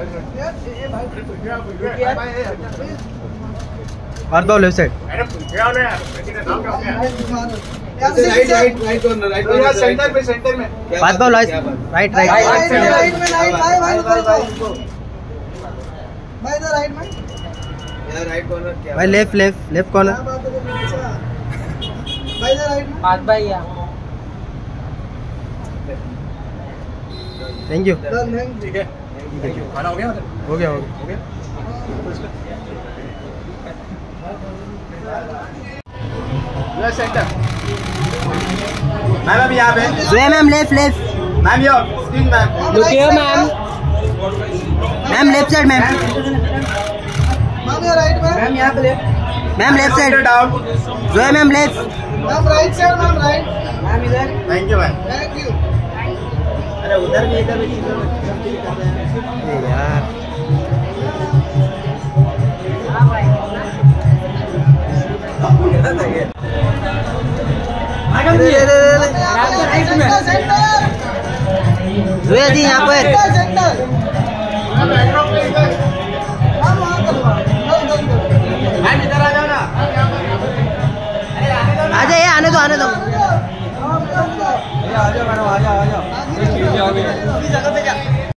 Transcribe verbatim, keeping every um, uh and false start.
और दो left side. Right right right corner right corner centre में सेंटर में बात दो राइट राइट राइट राइट में राइट भाई भाई भाई इधर राइट में यार राइट कॉर्नर क्या भाई लेफ्ट लेफ्ट लेफ्ट कॉर्नर भाई इधर राइट में बात भाई यार थैंक यू। ठीक है खाना हो गया हो गया हो गया हो गया ये सेंटर मैम अभी यहाँ पे Zoya ma'am left left ma'am your screen ma'am look here ma'am ma'am left side ma'am ma'am ये राइट में मैम यहाँ पे left ma'am left side down Zoya ma'am left ma'am right side ma'am right ma'am इधर thank you ma'am thank you अरे उधर भी इधर भी यार जोया जी यहाँ पर मैम इधर आ जाओ ना आ जाइए आने दो आने दो आ जाओ मैडम आ जाओ आ जाओ